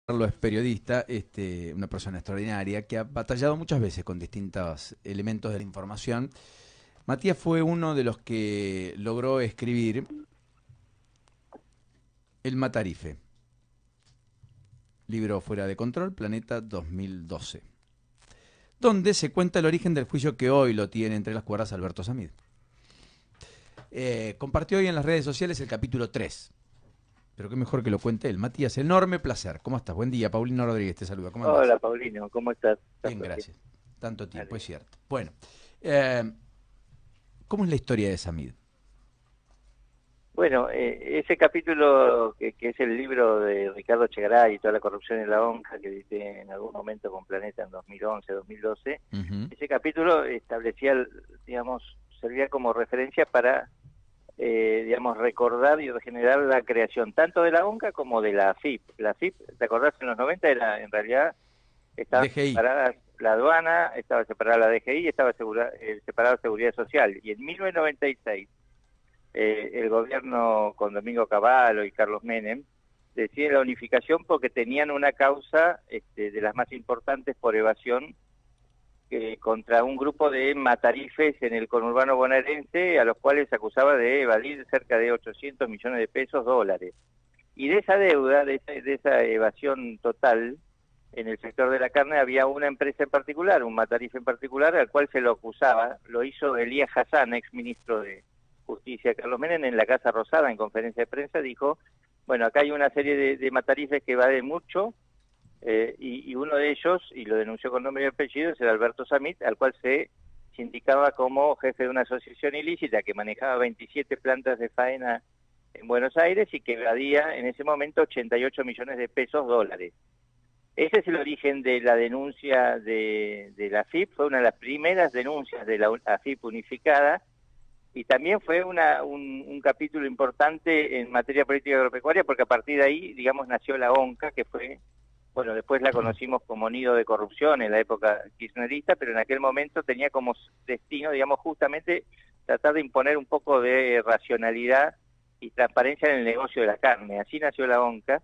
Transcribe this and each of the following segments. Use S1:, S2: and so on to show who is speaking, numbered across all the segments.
S1: Carlos es periodista, una persona extraordinaria que ha batallado muchas veces con distintos elementos de la información. Matías fue uno de los que logró escribir El Matarife, libro Fuera de Control, Planeta 2012, donde se cuenta el origen del juicio que hoy lo tiene entre las cuerdas Alberto Samid. Compartió hoy en las redes sociales el capítulo 3. Pero qué mejor que lo cuente él. Matías, enorme placer. ¿Cómo estás? Buen día. Paulino Rodríguez te saluda. ¿Cómo andás?
S2: Hola, Paulino, ¿cómo estás?
S1: Bien,
S2: ¿Tanto tiempo?
S1: gracias. Tanto tiempo, es
S2: Dale.
S1: cierto. Bueno, eh, ¿cómo es la historia de Samid?
S2: Bueno, ese capítulo que es el libro de Ricardo Chegaray y toda la corrupción en la ONCA que edité en algún momento con Planeta en 2011, 2012,
S1: Ujú.
S2: ese capítulo establecía, digamos, servía como referencia para, digamos, recordar y regenerar la creación tanto de la ONCA como de la AFIP. La AFIP, ¿te acordás? En los 90 era, en realidad, estaban
S1: DGI.
S2: separadas la aduana, estaba separada la DGI, estaba separada la Seguridad Social. Y en 1996 el gobierno con Domingo Cavallo y Carlos Menem decide la unificación porque tenían una causa de las más importantes por evasión contra un grupo de matarifes en el conurbano bonaerense a los cuales se acusaba de evadir cerca de 800 millones de pesos dólares. Y de esa deuda, de esa evasión total en el sector de la carne, había una empresa en particular, un matarife en particular, al cual se lo acusaba. Lo hizo Elías Hassan, ex ministro de Justicia Carlos Menem, en la Casa Rosada, en conferencia de prensa, dijo, bueno, acá hay una serie de matarifes que vale mucho, y uno de ellos, y lo denunció con nombre y apellido, es el Alberto Samit, al cual se indicaba como jefe de una asociación ilícita que manejaba 27 plantas de faena en Buenos Aires y que evadía en ese momento 88 millones de pesos dólares. Ese es el origen de la denuncia de la AFIP, fue una de las primeras denuncias de la AFIP unificada, y también fue un capítulo importante en materia política agropecuaria, porque a partir de ahí, digamos, nació la ONCA, que fue, bueno, después la conocimos como nido de corrupción en la época kirchnerista, pero en aquel momento tenía como destino, digamos, justamente tratar de imponer un poco de racionalidad y transparencia en el negocio de la carne. Así nació la ONCA.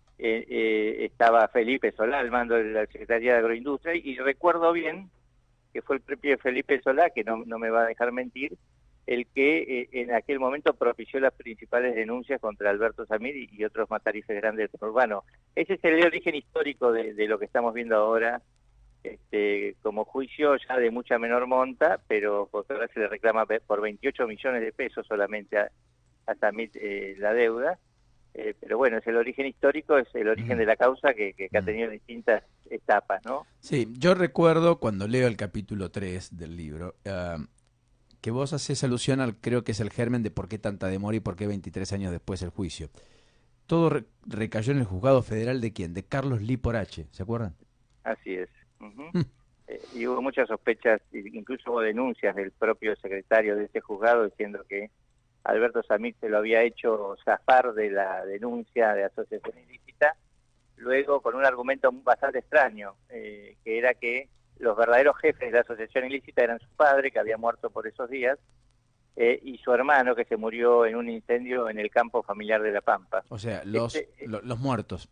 S2: Estaba Felipe Solá al mando de la Secretaría de Agroindustria, y recuerdo bien que fue el propio Felipe Solá, que no me va a dejar mentir, el que en aquel momento propició las principales denuncias contra Alberto Samir y otros matarifes grandes del conurbano. Ese es el origen histórico de lo que estamos viendo ahora, como juicio ya de mucha menor monta, pero porque ahora se le reclama por 28 millones de pesos solamente a Samir la deuda. Pero bueno, es el origen histórico, es el origen
S1: Mm,
S2: de la causa que ha
S1: mm.
S2: tenido distintas etapas, ¿no?
S1: Sí, yo recuerdo cuando leo el capítulo 3 del libro, que vos haces alusión al, creo que es el germen de por qué tanta demora y por qué 23 años después el juicio. Todo recayó en el juzgado federal de quién, de Carlos Liporache, ¿se acuerdan?
S2: Así es. Ujú.
S1: Mm.
S2: Y hubo muchas sospechas, incluso hubo denuncias del propio secretario de ese juzgado diciendo que Alberto Samit se lo había hecho zafar de la denuncia de asociación ilícita, luego con un argumento bastante extraño, que era que los verdaderos jefes de la asociación ilícita eran su padre, que había muerto por esos días, y su hermano, que se murió en un incendio en el campo familiar de La Pampa.
S1: O sea,
S2: Este,
S1: los muertos.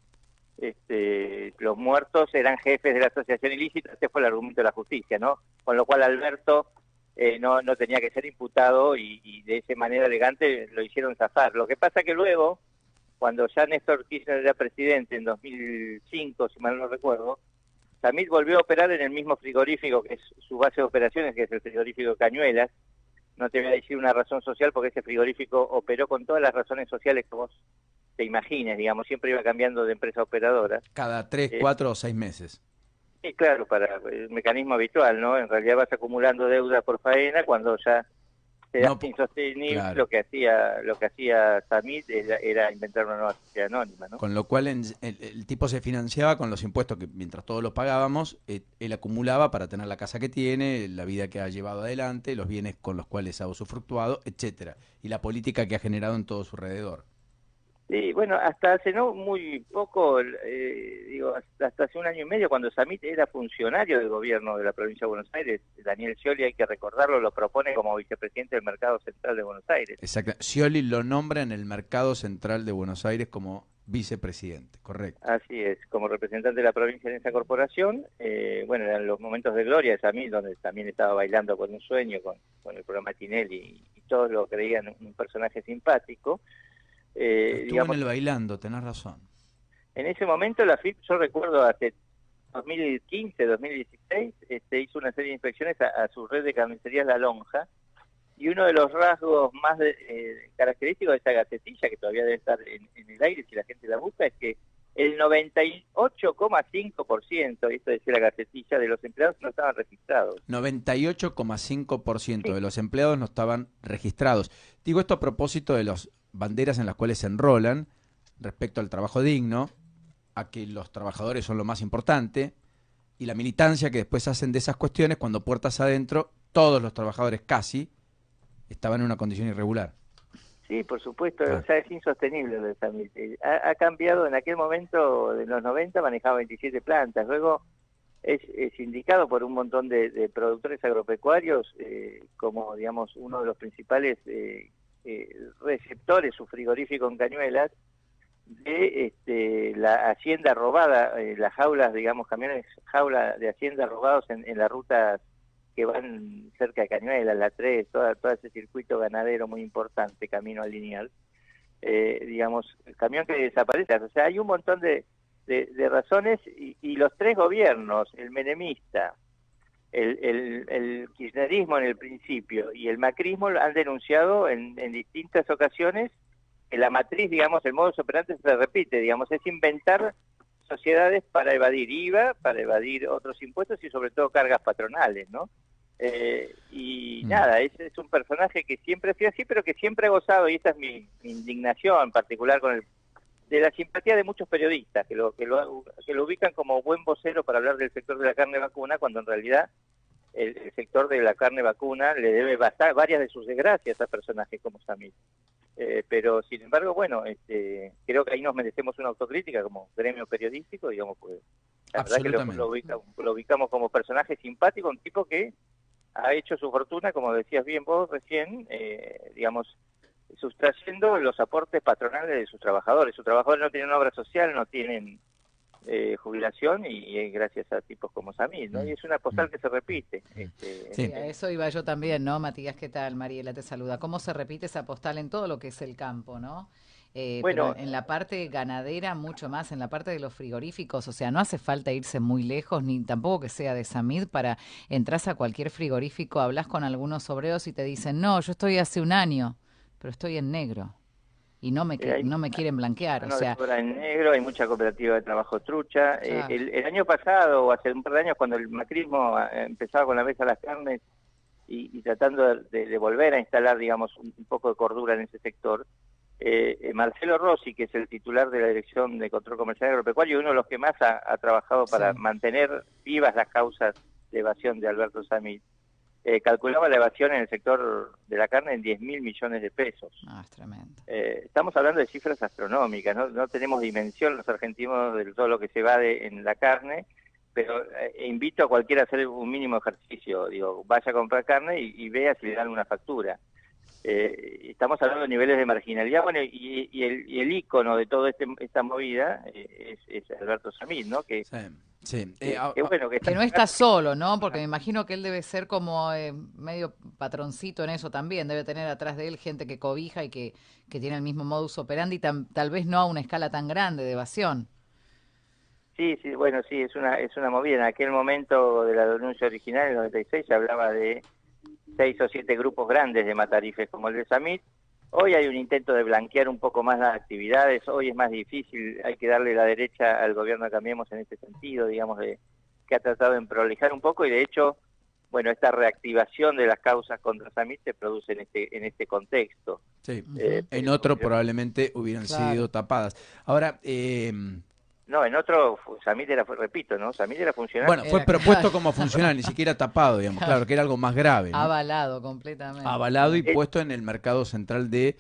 S2: los muertos eran jefes de la asociación ilícita, este fue el argumento de la justicia, ¿no? Con lo cual Alberto no tenía que ser imputado, y de esa manera elegante lo hicieron zafar. Lo que pasa que luego, cuando ya Néstor Kirchner era presidente en 2005, si mal no recuerdo, Samit volvió a operar en el mismo frigorífico que es su base de operaciones, que es el frigorífico Cañuelas. No te voy a decir una razón social porque ese frigorífico operó con todas las razones sociales que vos te imagines, digamos, siempre iba cambiando de empresa operadora.
S1: Cada 3,
S2: Eh,
S1: 4 o 6 meses.
S2: y claro, para el mecanismo habitual, ¿no? En realidad vas acumulando deuda por faena cuando ya te das
S1: No,
S2: insostenible.
S1: claro.
S2: Lo que hacía Samit era inventar una nueva sociedad anónima, ¿no?
S1: Con lo cual el tipo se financiaba con los impuestos que mientras todos los pagábamos, él acumulaba para tener la casa que tiene, la vida que ha llevado adelante, los bienes con los cuales ha usufructuado, etcétera, y la política que ha generado en todo su alrededor.
S2: Sí, bueno, hasta hace no muy poco, digo, hasta hace un año y medio, cuando Samit era funcionario del gobierno de la provincia de Buenos Aires, Daniel Scioli, hay que recordarlo, lo propone como vicepresidente del Mercado Central de Buenos Aires.
S1: Exacto. Scioli lo nombra en el mercado central de Buenos Aires como vicepresidente, correcto.
S2: Así es, como representante de la provincia en esa corporación, bueno, eran los momentos de gloria de Samit, donde también estaba bailando con un sueño, con el programa Tinelli, y todos lo creían un personaje simpático.
S1: Estuvo
S2: Digamos,
S1: en el bailando, tenés razón.
S2: en ese momento la FIP, yo recuerdo hace 2015, 2016, hizo una serie de inspecciones a su red de carnicerías La Lonja, y uno de los rasgos más característicos de esa gacetilla, que todavía debe estar en el aire si la gente la busca, es que el 98,5%, esto decía la gacetilla, de los empleados no estaban registrados.
S1: 98,5%
S2: Sí.
S1: de los empleados no estaban registrados. Digo esto a propósito de las banderas en las cuales se enrolan respecto al trabajo digno, a que los trabajadores son lo más importante, y la militancia que después hacen de esas cuestiones cuando puertas adentro, todos los trabajadores casi estaban en una condición irregular.
S2: Sí, por supuesto,
S1: Claro.
S2: o sea, es insostenible lo de Samit. Ha cambiado, en aquel momento, de los 90 manejaba 27 plantas, luego es indicado por un montón de productores agropecuarios como, digamos, uno de los principales receptores, su frigorífico en Cañuelas, de la hacienda robada, las jaulas, digamos, camiones jaula de hacienda robados en las rutas que van cerca de Cañuelas, la 3, todo ese circuito ganadero muy importante, camino al lineal, digamos, el camión que desaparece. O sea, hay un montón de razones y los tres gobiernos, el menemista, el kirchnerismo en el principio y el macrismo han denunciado en distintas ocasiones que la matriz, digamos, el modus operandi se repite, digamos, es inventar sociedades para evadir IVA, para evadir otros impuestos y sobre todo cargas patronales, ¿no? Nada, es un personaje que siempre ha sido así, pero que siempre ha gozado, y esta es mi indignación en particular de la simpatía de muchos periodistas, que lo ubican como buen vocero para hablar del sector de la carne vacuna, cuando en realidad el sector de la carne vacuna le debe varias de sus desgracias a personajes como Samit. Pero sin embargo, bueno, creo que ahí nos merecemos una autocrítica como gremio periodístico, digamos, pues la verdad que lo ubicamos como personaje simpático, un tipo que ha hecho su fortuna, como decías bien vos recién, digamos, sustrayendo los aportes patronales de sus trabajadores. Sus trabajadores no tienen obra social, no tienen jubilación y gracias a tipos como Samit, ¿no? Y es una postal que se repite.
S3: Sí, a eso iba yo también, ¿no? Matías, ¿qué tal? Mariela te saluda. ¿Cómo se repite esa postal en todo lo que es el campo, ¿no?
S2: Bueno,
S3: pero en la parte ganadera mucho más, en la parte de los frigoríficos, o sea, no hace falta irse muy lejos, ni tampoco que sea de Samit para entras a cualquier frigorífico, hablas con algunos obreros y te dicen, no, yo estoy hace un año, pero estoy en negro. Y no me quieren blanquear, o sea...
S2: en negro, hay mucha cooperativa de trabajo trucha.
S3: Claro.
S2: El año pasado, o hace un par de años, cuando el macrismo empezaba con la mesa a las carnes y tratando de volver a instalar, digamos, un poco de cordura en ese sector, Marcelo Rossi, que es el titular de la Dirección de Control Comercial Agropecuario, uno de los que más ha trabajado para mantener vivas las causas de evasión de Alberto Samit, calculaba la evasión en el sector de la carne en 10.000 millones de pesos.
S3: Es tremendo.
S2: Estamos hablando de cifras astronómicas, no tenemos dimensión los argentinos de todo lo que se va en la carne, pero invito a cualquiera a hacer un mínimo ejercicio, digo, vaya a comprar carne y vea si le dan una factura. Estamos hablando de niveles de marginalidad, bueno, y el ícono de toda esta movida es Alberto Samit, ¿no? Que,
S1: sí.
S3: Que no está solo, ¿no? Porque me imagino que él debe ser como medio patroncito en eso también, debe tener atrás de él gente que cobija y que tiene el mismo modus operandi, tal vez no a una escala tan grande de evasión.
S2: Sí, bueno, sí, es una movida. En aquel momento de la denuncia original, en el 96, se hablaba de 6 o 7 grupos grandes de matarifes como el de Samit. Hoy hay un intento de blanquear un poco más las actividades, hoy es más difícil, hay que darle la derecha al gobierno de Cambiemos en este sentido, digamos, que ha tratado de prolijar un poco y de hecho, bueno, esta reactivación de las causas contra Samit se produce en este contexto.
S1: Sí, en otro probablemente hubieran sido tapadas. Ahora...
S2: No, en otro, Samit era, repito, ¿no? Samit era funcionario.
S1: Bueno, fue propuesto como funcionario, ni siquiera tapado, digamos, claro, que era algo más grave, ¿no?
S3: Avalado completamente.
S1: Avalado y puesto en el mercado central en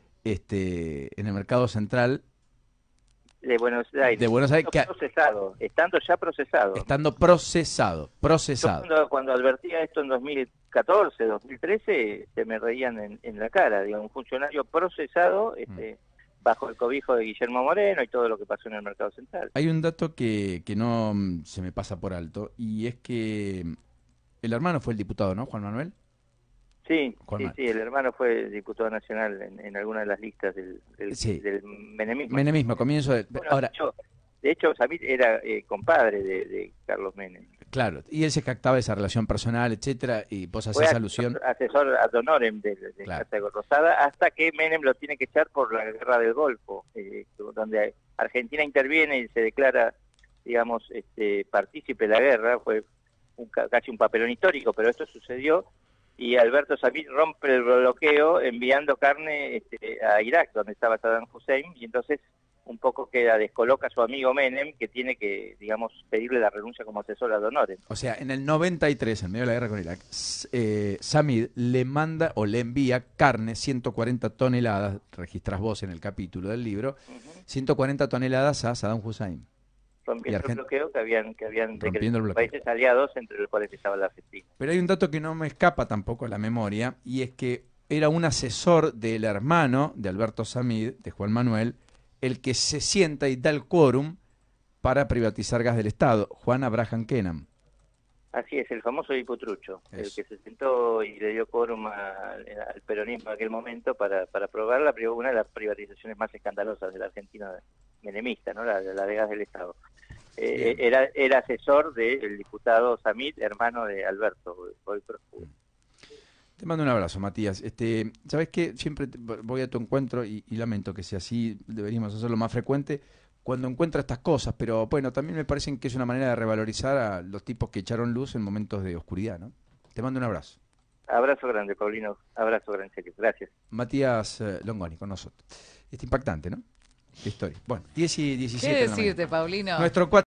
S1: el mercado central
S2: de Buenos Aires. Estando ya procesado.
S1: Estando procesado.
S2: Yo cuando advertía esto en 2014, 2013, se me reían en la cara, digamos, un funcionario procesado, bajo el cobijo de Guillermo Moreno y todo lo que pasó en el Mercado Central.
S1: Hay un dato que no se me pasa por alto, y es que el hermano fue el diputado, ¿no? Juan Manuel.
S2: Sí,
S1: Juan
S2: sí,
S1: Manuel.
S2: sí, el hermano fue diputado nacional en alguna de las listas
S1: Sí.
S2: del menemismo.
S1: Menemismo, comienzo de...
S2: Bueno,
S1: Ahora,
S2: de hecho Samit era compadre de Carlos Menem.
S1: claro, y él se jactaba de esa relación personal, etcétera, y vos
S2: Fue
S1: hacés alusión...
S2: asesor ad honorem de
S1: Claro.
S2: Casa de Rosada, hasta que Menem lo tiene que echar por la guerra del Golfo, donde Argentina interviene y se declara, digamos, partícipe de la guerra. Fue casi un papelón histórico, pero esto sucedió, y Alberto Samit rompe el bloqueo enviando carne a Irak, donde estaba Saddam Hussein, y entonces un poco descoloca a su amigo Menem, que tiene que, digamos, pedirle la renuncia como asesor ad honorem.
S1: O sea, en el 93, en medio de la guerra con Irak, Samid le manda o le envía carne, 140 toneladas, registras vos en el capítulo del libro, 140 toneladas a Saddam Hussein.
S2: Rompiendo el bloqueo que habían
S1: rompiendo el bloqueo.
S2: países aliados, entre los cuales estaba la Argentina.
S1: Pero hay un dato que no me escapa tampoco a la memoria, y es que era un asesor del hermano de Alberto Samid, de Juan Manuel, el que se sienta y da el quórum para privatizar gas del Estado, Juan Abraham Kennan.
S2: Así es, el famoso Diputrucho,
S1: Eso.
S2: el que se sentó y le dio quórum al peronismo en aquel momento para aprobar una de las privatizaciones más escandalosas de la Argentina menemista, ¿no? La de gas del Estado. Era asesor del diputado Samit, hermano de Alberto, hoy prófugo.
S1: Te mando un abrazo, Matías. ¿Sabes qué? Siempre voy a tu encuentro y lamento que sea así, deberíamos hacerlo más frecuente cuando encuentra estas cosas, pero bueno, también me parecen que es una manera de revalorizar a los tipos que echaron luz en momentos de oscuridad, ¿no? Te mando un abrazo.
S2: Abrazo grande, Paulino. Abrazo grande, en serio. Gracias.
S1: Matías Longoni con nosotros. Impactante, ¿no? La historia. Bueno, 10 y 17.
S3: ¿Qué decirte, Paulino?
S1: Nuestro